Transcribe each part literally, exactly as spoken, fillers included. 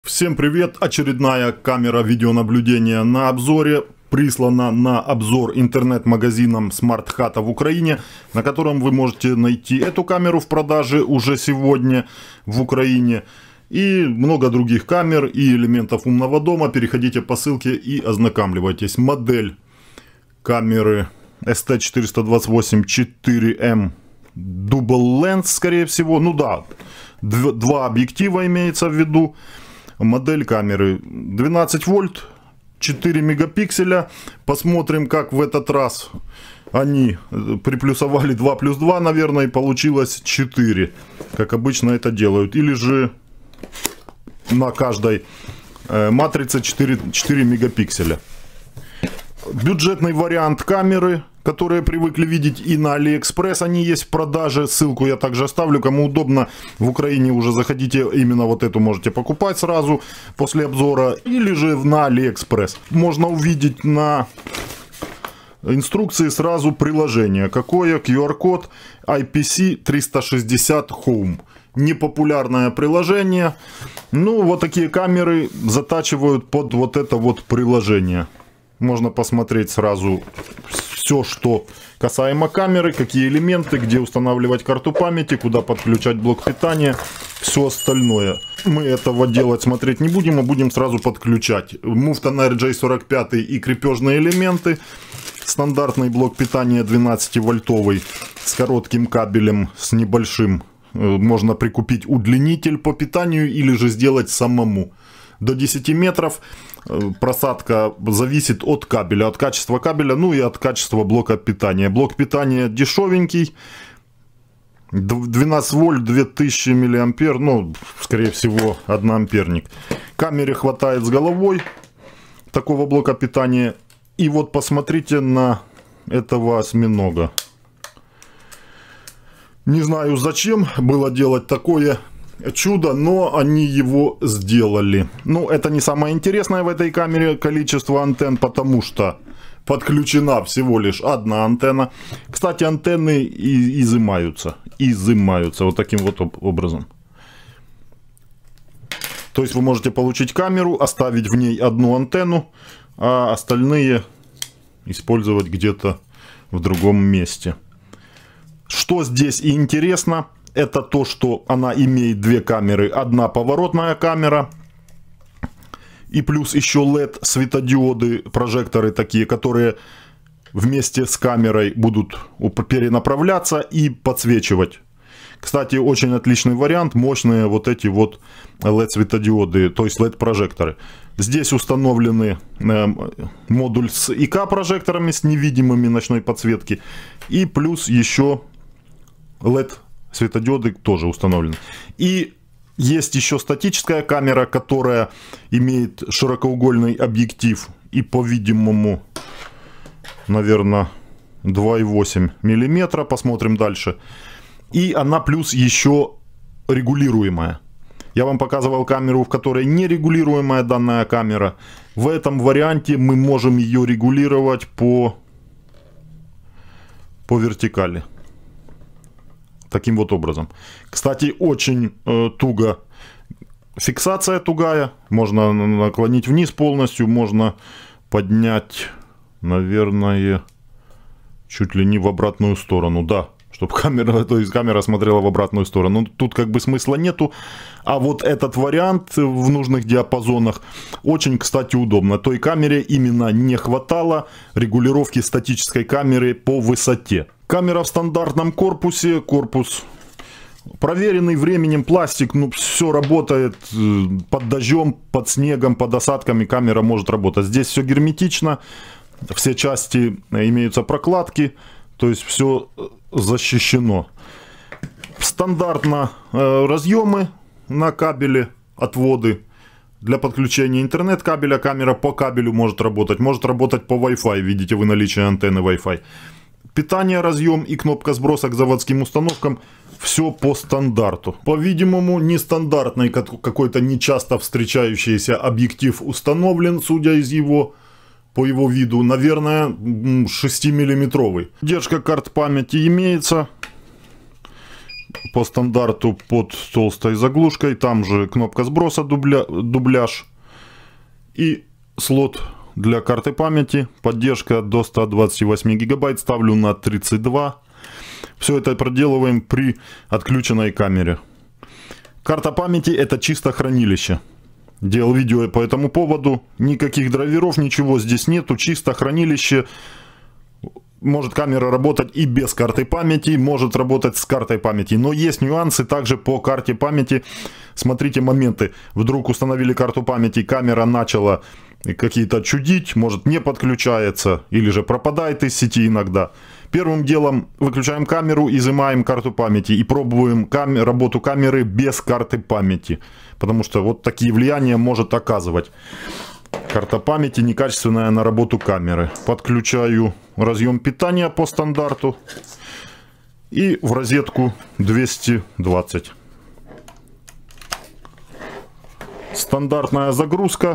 Всем привет! Очередная камера видеонаблюдения на обзоре прислана на обзор интернет-магазином SmartHat в Украине, на котором вы можете найти эту камеру в продаже уже сегодня в Украине и много других камер и элементов умного дома. Переходите по ссылке и ознакомьтесь. Модель камеры эс тэ четыреста двадцать восемь четыре эм Double Lens, скорее всего. Ну да, два объектива имеется в виду. Модель камеры двенадцать вольт, четыре мегапикселя. Посмотрим, как в этот раз они приплюсовали два плюс два, наверное, и получилось четыре. Как обычно это делают. Или же на каждой матрице четыре, четыре мегапикселя. Бюджетный вариант камеры, которые привыкли видеть и на AliExpress, они есть в продаже. Ссылку я также оставлю, кому удобно. В Украине уже заходите, именно вот эту можете покупать сразу после обзора. Или же на AliExpress. Можно увидеть на инструкции сразу приложение. Какое? ку ар код ай пи си триста шестьдесят Home. Непопулярное приложение. Ну, вот такие камеры затачивают под вот это вот приложение. Можно посмотреть сразу все, что касаемо камеры, какие элементы, где устанавливать карту памяти, куда подключать блок питания, все остальное. Мы этого делать смотреть не будем, а будем сразу подключать. Муфта на эр джей сорок пять и крепежные элементы. Стандартный блок питания двенадцати вольтовый с коротким кабелем, с небольшим. Можно прикупить удлинитель по питанию или же сделать самому. До десяти метров. Просадка зависит от кабеля, от качества кабеля, ну и от качества блока питания. Блок питания дешевенький. двенадцать вольт, две тысячи миллиампер, ну, скорее всего, один амперник. Камере хватает с головой такого блока питания. И вот посмотрите на этого осьминога. Не знаю, зачем было делать такое чудо, но они его сделали. Ну, это не самое интересное в этой камере количество антенн, потому что подключена всего лишь одна антенна. Кстати, антенны и изымаются. Изымаются вот таким вот образом. То есть вы можете получить камеру, оставить в ней одну антенну, а остальные использовать где-то в другом месте. Что здесь и интересно, это то, что она имеет две камеры. Одна поворотная камера. И плюс еще эл и ди светодиоды, прожекторы такие, которые вместе с камерой будут перенаправляться и подсвечивать. Кстати, очень отличный вариант. Мощные вот эти вот эл и ди светодиоды, то есть эл и ди прожекторы. Здесь установлены э, модуль с и ка прожекторами, с невидимыми ночной подсветки. И плюс еще эл и ди светодиоды тоже установлены. И есть еще статическая камера, которая имеет широкоугольный объектив и, по-видимому, наверное, два и восемь миллиметра. Посмотрим дальше. И она плюс еще регулируемая. Я вам показывал камеру, в которой нерегулируемая данная камера. В этом варианте мы можем ее регулировать по, по вертикали. Таким вот образом. Кстати, очень э, туго. Фиксация тугая. Можно наклонить вниз полностью. Можно поднять, наверное, чуть ли не в обратную сторону. Да, чтобы камера, то есть камера смотрела в обратную сторону. Тут как бы смысла нету. А вот этот вариант в нужных диапазонах очень, кстати, удобно. Той камере именно не хватало регулировки статической камеры по высоте. Камера в стандартном корпусе, корпус проверенный временем, пластик, ну все работает под дождем, под снегом, под осадками, камера может работать. Здесь все герметично, все части имеются прокладки, то есть все защищено. Стандартно э, разъемы на кабеле, отводы. Для подключения интернет-кабеля камера по кабелю может работать, может работать по Wi-Fi, видите вы наличие антенны Wi-Fi. Питание, разъем и кнопка сброса к заводским установкам. Все по стандарту. По-видимому, нестандартный какой-то нечасто встречающийся объектив установлен, судя из его, по его виду. Наверное, шестимиллиметровый. Поддержка карт памяти имеется. по стандарту под толстой заглушкой. Там же кнопка сброса, дубля, дубляж. И слот для карты памяти. Поддержка до ста двадцати восьми гигабайт. Ставлю на тридцать два. Все это проделываем при отключенной камере. Карта памяти — это чисто хранилище. Делал видео по этому поводу. Никаких драйверов, ничего здесь нету. Чисто хранилище. Может камера работать и без карты памяти, может работать с картой памяти. Но есть нюансы также по карте памяти. Смотрите моменты. Вдруг установили карту памяти, камера начала какие-то чудить, может не подключается или же пропадает из сети иногда. Первым делом выключаем камеру, изымаем карту памяти и пробуем кам- работу камеры без карты памяти. Потому что вот такие влияния может оказывать карта памяти некачественная на работу камеры. Подключаю разъем питания по стандарту и в розетку двести двадцать. Стандартная загрузка.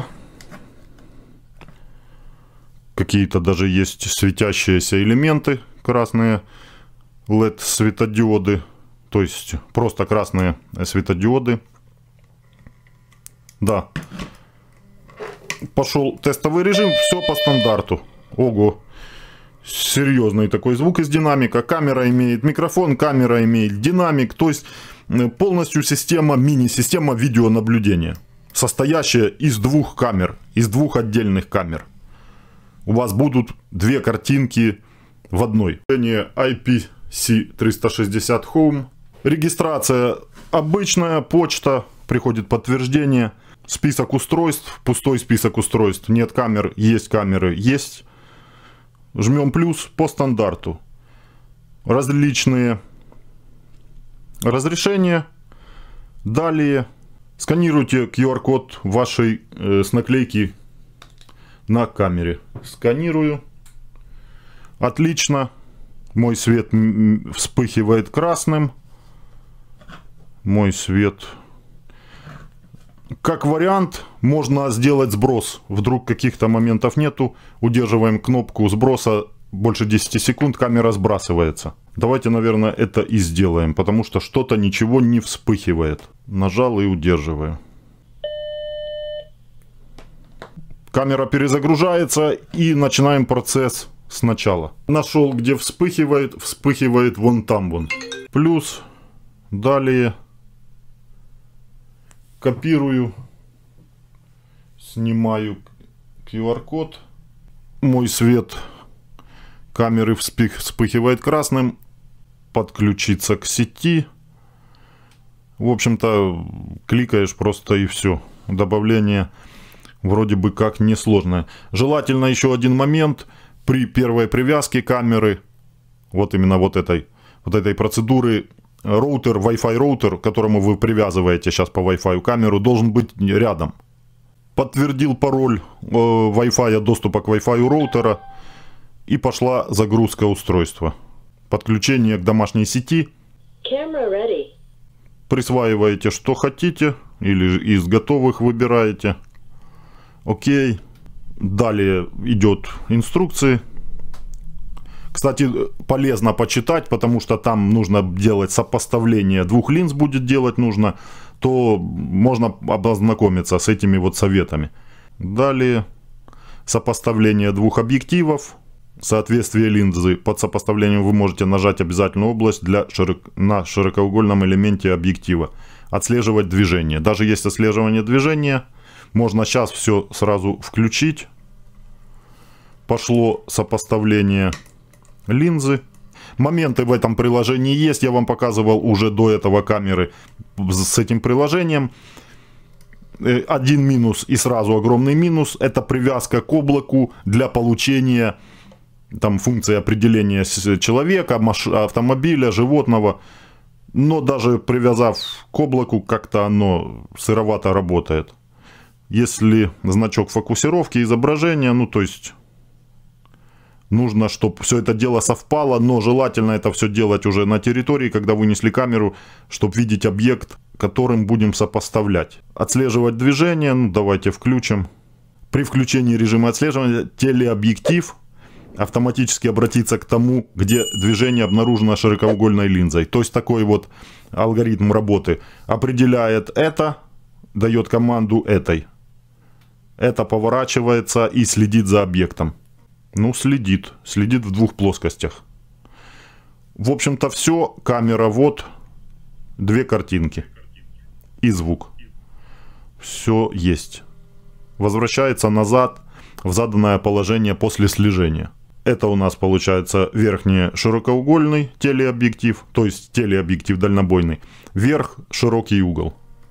Какие-то даже есть светящиеся элементы красные, эл и ди светодиоды, то есть просто красные светодиоды. Да. Пошел тестовый режим, все по стандарту. Ого, серьезный такой звук из динамика. Камера имеет микрофон, камера имеет динамик. То есть полностью система, мини-система видеонаблюдения, состоящая из двух камер, из двух отдельных камер. У вас будут две картинки в одной. ай пи си триста шестьдесят Home. Регистрация обычная, почта, приходит подтверждение. Список устройств, пустой список устройств. Нет камер, есть камеры, есть. Жмем плюс по стандарту. Различные разрешения. Далее сканируйте ку ар код вашей э, с наклейки на камере. Сканирую. Отлично. Мой свет вспыхивает красным. Мой свет. Как вариант, можно сделать сброс. Вдруг каких-то моментов нету. Удерживаем кнопку сброса больше десяти секунд, камера сбрасывается. Давайте, наверное, это и сделаем, потому что что-то ничего не вспыхивает. Нажал и удерживаю. Камера перезагружается и начинаем процесс сначала. Нашел, где вспыхивает, вспыхивает вон там вон. Плюс, далее копирую, снимаю ку ар код. Мой свет камеры вспыхивает красным. Подключиться к сети. В общем-то, кликаешь просто и все. Добавление вроде бы как несложное. Желательно еще один момент. При первой привязке камеры, вот именно вот этой, вот этой процедуры, роутер, Wi-Fi роутер, к которому вы привязываете сейчас по Wi-Fi камеру, должен быть рядом. Подтвердил пароль э, Wi-Fi, доступа к Wi-Fi роутера, и пошла загрузка устройства. Подключение к домашней сети. Присваиваете, что хотите, или из готовых выбираете. Окей. Далее идет инструкции. Кстати, полезно почитать, потому что там нужно делать сопоставление двух линз, будет делать нужно, то можно ознакомиться с этими вот советами. Далее сопоставление двух объективов. Соответствие линзы. Под сопоставлением вы можете нажать обязательную область для широк... на широкоугольном элементе объектива. Отслеживать движение. Даже есть отслеживание движения. Можно сейчас все сразу включить. Пошло сопоставление линзы. Моменты в этом приложении есть. Я вам показывал уже до этого камеры с этим приложением. Один минус и сразу огромный минус. Это привязка к облаку для получения там функции определения человека, автомобиля, животного. Но даже привязав к облаку, как-то оно сыровато работает. Если значок фокусировки изображения, ну то есть нужно, чтобы все это дело совпало, но желательно это все делать уже на территории, когда вынесли камеру, чтобы видеть объект, которым будем сопоставлять. Отслеживать движение, ну давайте включим. При включении режима отслеживания телеобъектив автоматически обратиться к тому, где движение обнаружено широкоугольной линзой. То есть такой вот алгоритм работы. Определяет это, дает команду этой. Это поворачивается и следит за объектом. Ну, следит. Следит в двух плоскостях. В общем-то все. Камера вот. Две картинки. И звук. Все есть. Возвращается назад в заданное положение после слежения. Это у нас получается верхний широкоугольный телеобъектив, то есть телеобъектив дальнобойный. Вверх широкий угол.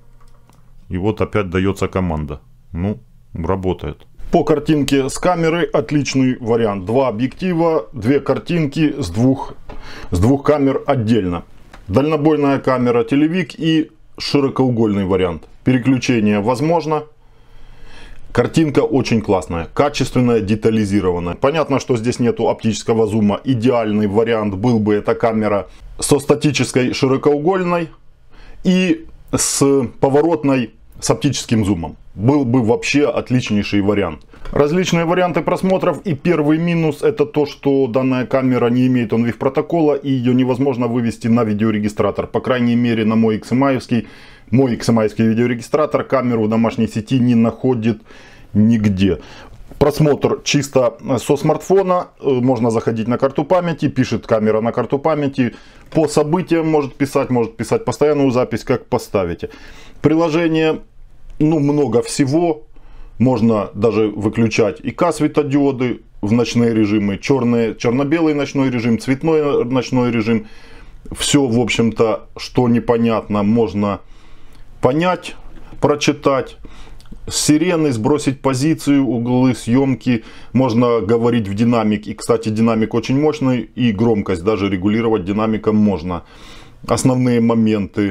И вот опять дается команда. Ну, работает. По картинке с камерой отличный вариант. Два объектива, две картинки с двух, с двух камер отдельно. Дальнобойная камера телевик и широкоугольный вариант. Переключение возможно. Картинка очень классная, качественная, детализированная. Понятно, что здесь нету оптического зума. Идеальный вариант был бы эта камера со статической широкоугольной и с поворотной с оптическим зумом. Был бы вообще отличнейший вариант. Различные варианты просмотров. И первый минус — это то, что данная камера не имеет он вив протокола и ее невозможно вывести на видеорегистратор. По крайней мере на мой икс эм ай-овский. Мой икс эм ай-овский видеорегистратор камеру в домашней сети не находит нигде. Просмотр чисто со смартфона. Можно заходить на карту памяти. Пишет камера на карту памяти. По событиям может писать. Может писать постоянную запись, как поставите. Приложение, ну, много всего. Можно даже выключать и К-светодиоды в ночные режимы. Черный, черно-белый ночной режим, цветной ночной режим. Все, в общем-то, что непонятно, можно понять, прочитать. Сирены, сбросить позицию, углы съемки. Можно говорить в динамик. И, кстати, динамик очень мощный. И громкость даже регулировать динамиком можно. Основные моменты.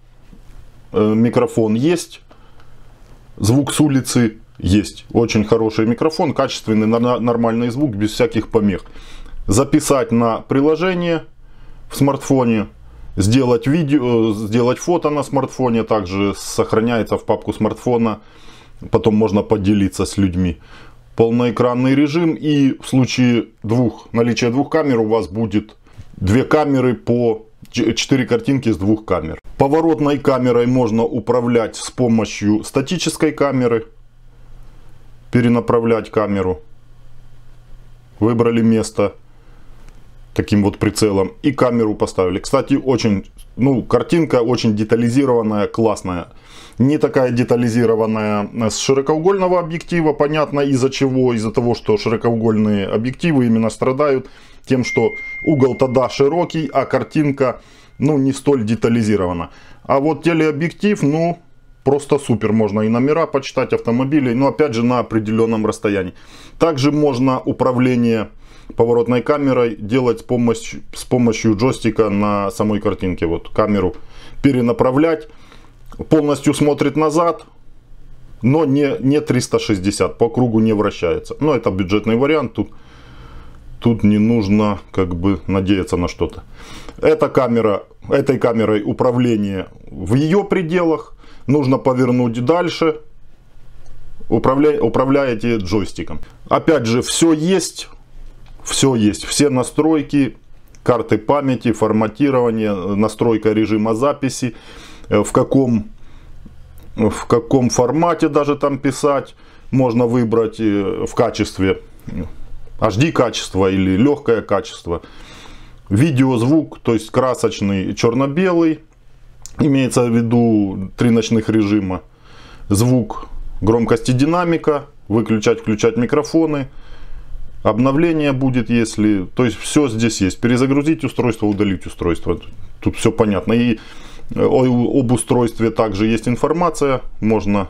Микрофон есть. Звук с улицы есть. Очень хороший микрофон. Качественный, нормальный звук, без всяких помех. Записать на приложение в смартфоне. Сделать видео, сделать фото на смартфоне. Также сохраняется в папку смартфона. Потом можно поделиться с людьми. Полноэкранный режим. И в случае двух, наличия двух камер у вас будет две камеры по четыре картинки с двух камер. Поворотной камерой можно управлять с помощью статической камеры. Перенаправлять камеру. Выбрали место таким вот прицелом и камеру поставили. Кстати, очень, ну, картинка очень детализированная, классная. Не такая детализированная с широкоугольного объектива, понятно из-за чего. Из-за того, что широкоугольные объективы именно страдают тем, что угол тогда широкий, а картинка, ну, не столь детализирована. А вот телеобъектив, ну, просто супер. Можно и номера почитать автомобилей, но опять же на определенном расстоянии. Также можно управление поворотной камерой делать с помощью, с помощью джойстика на самой картинке. Вот камеру перенаправлять. Полностью смотрит назад, но не, не триста шестьдесят, по кругу не вращается. Но это бюджетный вариант, тут, тут не нужно как бы надеяться на что-то. Эта камера, этой камерой управление в ее пределах. Нужно повернуть дальше. Управля, управляете джойстиком. Опять же, все есть. Все есть. Все настройки, карты памяти, форматирование, настройка режима записи. В каком, в каком формате даже там писать. Можно выбрать в качестве эйч ди качество или легкое качество. Видео, звук, то есть красочный, черно-белый. Имеется в виду три ночных режима. Звук, громкость и динамика. Выключать, включать микрофоны. Обновление будет, если... То есть все здесь есть. Перезагрузить устройство, удалить устройство. Тут все понятно. И об устройстве также есть информация. Можно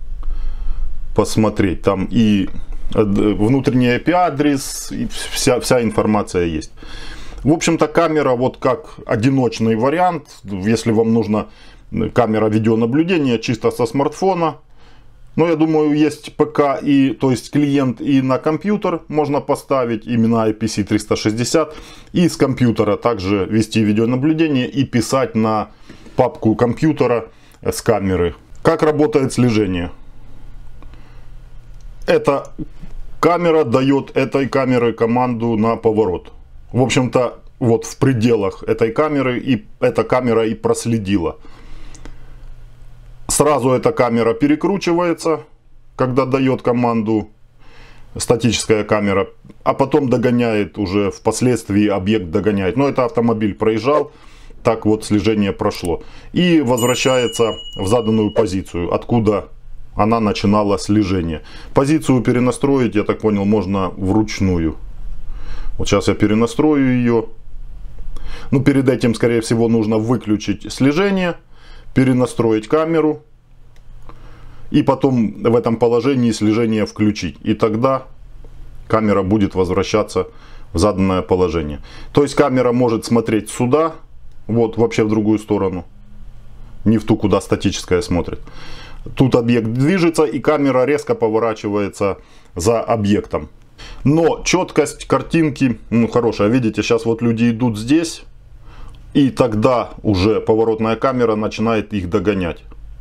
посмотреть. Там и внутренний ай пи адрес. И вся, вся информация есть. В общем-то, камера вот как одиночный вариант. Если вам нужна камера видеонаблюдения чисто со смартфона. Но я думаю, есть ПК, и, то есть клиент и на компьютер можно поставить, именно ай пи си триста шестьдесят. И с компьютера также вести видеонаблюдение и писать на папку компьютера с камеры. Как работает слежение? Это камера дает этой камере команду на поворот. В общем-то, вот в пределах этой камеры и эта камера и проследила. Сразу эта камера перекручивается, когда дает команду статическая камера, а потом догоняет уже впоследствии, объект догоняет. Но это автомобиль проезжал, так вот слежение прошло. И возвращается в заданную позицию, откуда она начинала слежение. Позицию перенастроить, я так понял, можно вручную. Вот сейчас я перенастрою ее. Ну, перед этим, скорее всего, нужно выключить слежение, перенастроить камеру. И потом в этом положении слежение включить. И тогда камера будет возвращаться в заданное положение. То есть камера может смотреть сюда, вот вообще в другую сторону. Не в ту, куда статическая смотрит. Тут объект движется, и камера резко поворачивается за объектом. Но четкость картинки, ну, хорошая. Видите, сейчас вот люди идут здесь. И тогда уже поворотная камера начинает их догонять.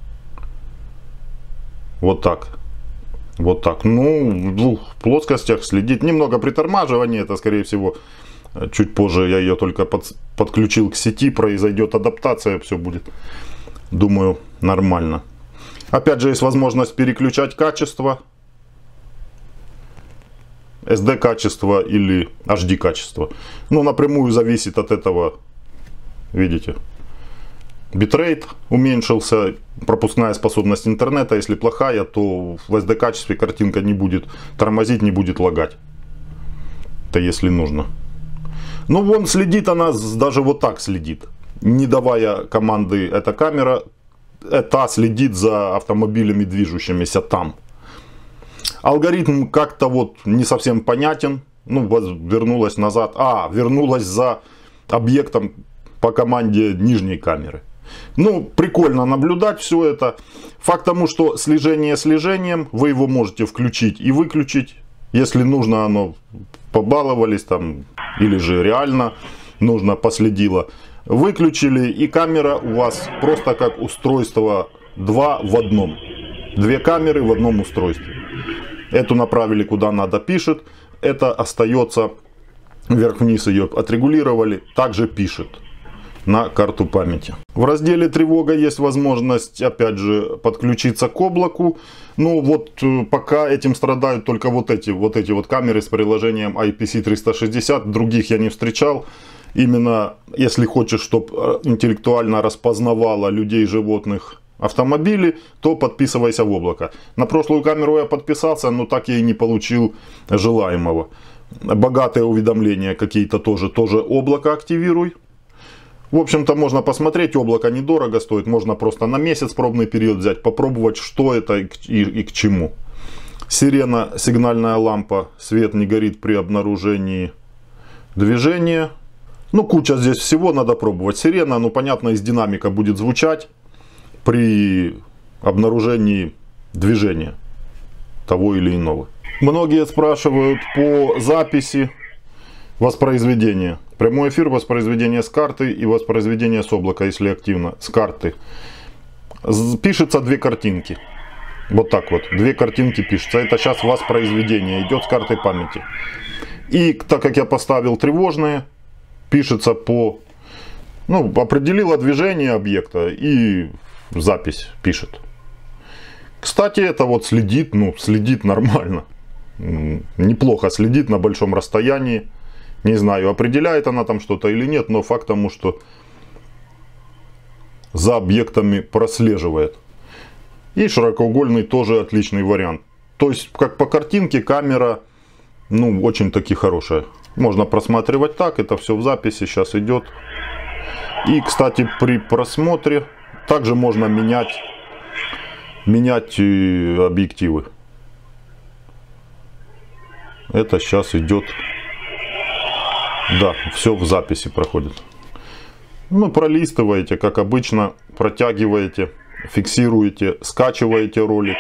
Вот так. Вот так. Ну, в двух плоскостях следить. Немного притормаживания. Это, скорее всего, чуть позже я ее только под, подключил к сети. Произойдет адаптация. Все будет, думаю, нормально. Опять же, есть возможность переключать качество. эс ди качество или эйч ди качество. Ну, напрямую зависит от этого. Видите? Битрейт уменьшился, пропускная способность интернета, если плохая, то в эс ди качестве картинка не будет тормозить, не будет лагать. Это если нужно. Ну, вон следит она, даже вот так следит. Не давая команды эта камера, это следит за автомобилями, движущимися там. Алгоритм как-то вот не совсем понятен. Ну, вернулась назад. А, вернулась за объектом по команде нижней камеры. Ну, прикольно наблюдать все это. Факт тому, что слежение слежением, вы его можете включить и выключить. Если нужно, оно побаловались там, или же реально нужно последило. Выключили, и камера у вас просто как устройство два в одном. Две камеры в одном устройстве. Эту направили куда надо, пишет. Это остается, вверх-вниз ее отрегулировали, также пишет на карту памяти. В разделе тревога есть возможность, опять же, подключиться к облаку. Ну вот пока этим страдают только вот эти вот эти вот камеры с приложением ай пи си триста шестьдесят. Других я не встречал. Именно если хочешь, чтобы интеллектуально распознавала людей, животных, автомобили, то подписывайся в облако. На прошлую камеру я подписался, но так я и не получил желаемого. Богатые уведомления какие-то тоже, тоже облако активируй. В общем-то, можно посмотреть, облако недорого стоит, можно просто на месяц пробный период взять, попробовать, что это и, и, и к чему. Сирена, сигнальная лампа, свет не горит при обнаружении движения. Ну, куча здесь всего, надо пробовать. Сирена, ну, понятно, из динамика будет звучать при обнаружении движения того или иного. Многие спрашивают по записи воспроизведения. Прямой эфир, воспроизведение с карты и воспроизведение с облака, если активно, с карты. Пишется две картинки. Вот так вот, две картинки пишется. Это сейчас воспроизведение идет с картой памяти. И так как я поставил тревожные, пишется по, ну, определила движение объекта и запись пишет. Кстати, это вот следит, ну, следит нормально. Неплохо следит на большом расстоянии. Не знаю, определяет она там что-то или нет, но факт тому, что за объектами прослеживает. И широкоугольный тоже отличный вариант. То есть, как по картинке, камера, ну, очень таки хорошая. Можно просматривать так, это все в записи сейчас идет. И, кстати, при просмотре также можно менять, менять объективы. Это сейчас идет. Да, все в записи проходит. Ну, пролистываете, как обычно, протягиваете, фиксируете, скачиваете ролик.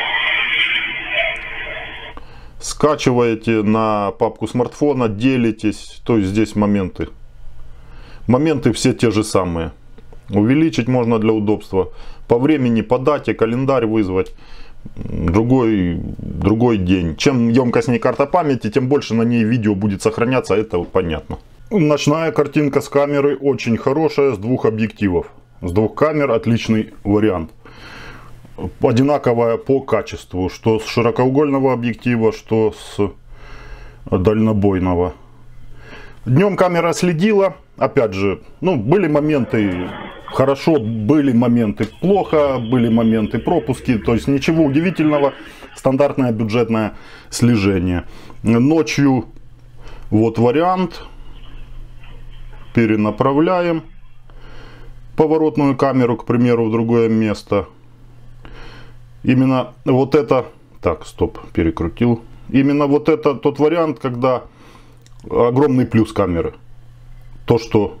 Скачиваете на папку смартфона, делитесь. То есть здесь моменты. Моменты все те же самые. Увеличить можно для удобства. По времени, по дате, календарь вызвать. Другой другой день. Чем емкостнее карта памяти, тем больше на ней видео будет сохраняться, это вот понятно. Ночная картинка с камеры очень хорошая, с двух объективов. С двух камер отличный вариант. Одинаковая по качеству, что с широкоугольного объектива, что с дальнобойного. Днем камера следила, опять же, ну, были моменты хорошо, были моменты плохо, были моменты пропуски, то есть ничего удивительного, стандартное бюджетное слежение. Ночью вот вариант, перенаправляем поворотную камеру, к примеру, в другое место. Именно вот это, так, стоп, перекрутил. Именно вот это тот вариант, когда огромный плюс камеры. То, что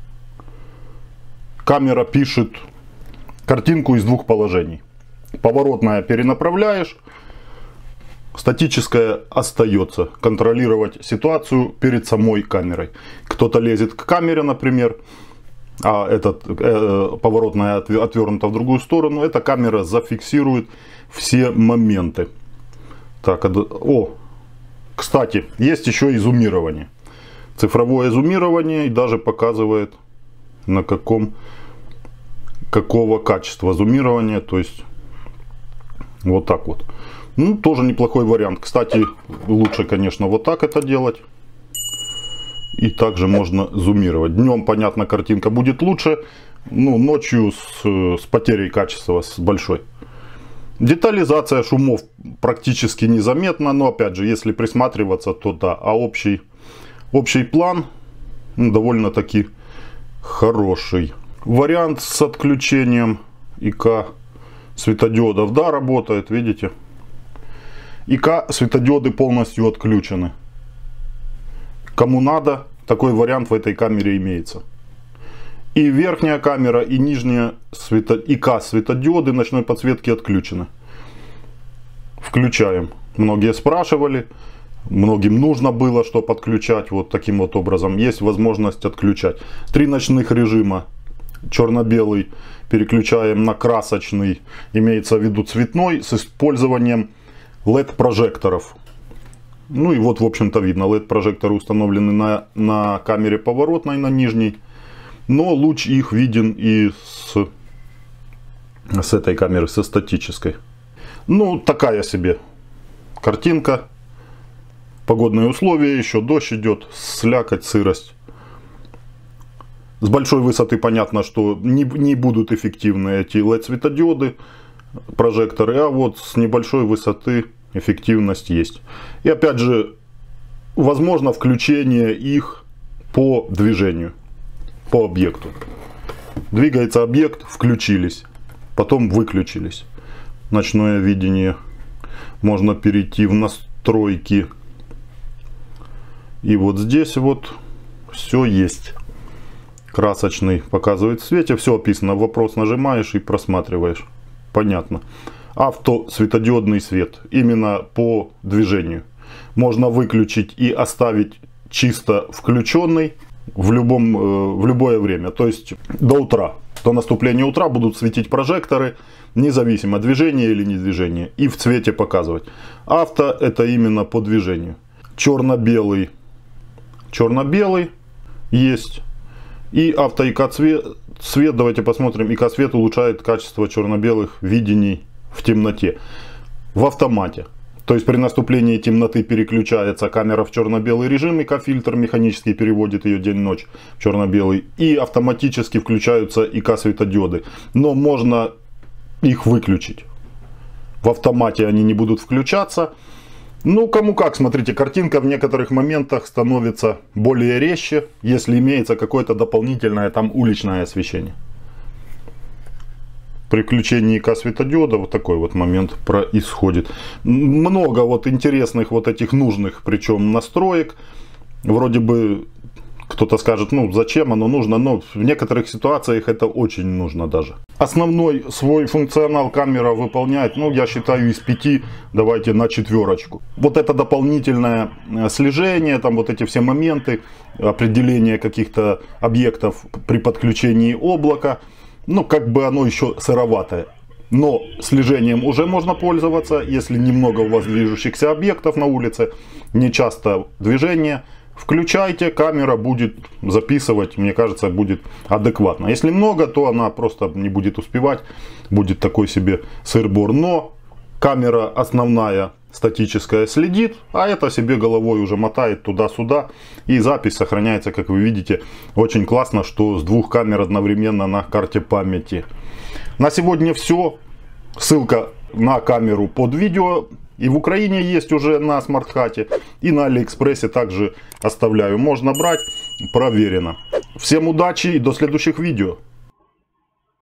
камера пишет картинку из двух положений. Поворотная перенаправляешь, статическая остается. Контролировать ситуацию перед самой камерой. Кто-то лезет к камере, например, а этот, э, поворотная отвернута в другую сторону, эта камера зафиксирует все моменты. Так, о, кстати, есть еще и зумирование. Цифровое зумирование, и даже показывает, на каком, какого качества зумирования, то есть вот так вот. Ну, тоже неплохой вариант. Кстати, лучше, конечно, вот так это делать. И также можно зумировать. Днем, понятно, картинка будет лучше. Ну, ночью с, с потерей качества, с большой. Детализация шумов практически незаметна. Но, опять же, если присматриваться, то да. А общий, общий план, ну, довольно-таки хороший. Вариант с отключением ИК светодиодов, да, работает, видите. ИК светодиоды полностью отключены. Кому надо, такой вариант в этой камере имеется. И верхняя камера, и нижняя свето... ИК светодиоды ночной подсветки отключены. Включаем. Многие спрашивали, многим нужно было, что подключать вот таким вот образом. Есть возможность отключать. Три ночных режима. Черно-белый переключаем на красочный, имеется в виду цветной, с использованием лед прожекторов. Ну и вот, в общем-то, видно, лед прожекторы установлены на, на камере поворотной, на нижней. Но луч их виден и с, с этой камеры, со статической. Ну, такая себе картинка. Погодные условия, еще дождь идет, слякоть, сырость. С большой высоты понятно, что не, не будут эффективны эти лед светодиоды, прожекторы, а вот с небольшой высоты эффективность есть. И опять же, возможно включение их по движению, по объекту. Двигается объект, включились, потом выключились. Ночное видение. Можно перейти в настройки. И вот здесь вот все есть. Красочный показывает в свете, все описано. Вопрос нажимаешь и просматриваешь. Понятно. Авто светодиодный свет именно по движению. Можно выключить и оставить чисто включенный в, любом, в любое время. То есть до утра. До наступления утра будут светить прожекторы, независимо движение или не движение. И в цвете показывать. Авто это именно по движению. Черно-белый. Черно-белый есть. И авто ИК цвет, цвет, давайте посмотрим, ИК цвет улучшает качество черно-белых видений в темноте. В автомате. То есть при наступлении темноты переключается камера в черно-белый режим, ИК фильтр механически переводит ее день-ночь в черно-белый. И автоматически включаются ИК светодиоды. Но можно их выключить. В автомате они не будут включаться. Ну, кому как, смотрите, картинка в некоторых моментах становится более резче, если имеется какое-то дополнительное там уличное освещение. При включении ИК светодиода вот такой вот момент происходит. Много вот интересных вот этих нужных, причем настроек. Вроде бы кто-то скажет, ну зачем оно нужно, но в некоторых ситуациях это очень нужно даже. Основной свой функционал камера выполняет, ну я считаю из пяти, давайте на четверочку. Вот это дополнительное слежение, там вот эти все моменты, определение каких-то объектов при подключении облака. Ну как бы оно еще сыроватое. но слежением уже можно пользоваться, если немного у вас движущихся объектов на улице, не часто движение. Включайте, камера будет записывать, мне кажется, будет адекватно. Если много, то она просто не будет успевать, будет такой себе сыр-бор. Но камера основная, статическая, следит, а это себе головой уже мотает туда-сюда. И запись сохраняется, как вы видите, очень классно, что с двух камер одновременно на карте памяти. На сегодня все. Ссылка на камеру под видео. И в Украине есть уже на смарт-хате. И на Алиэкспрессе также оставляю. Можно брать, проверено. Всем удачи и до следующих видео.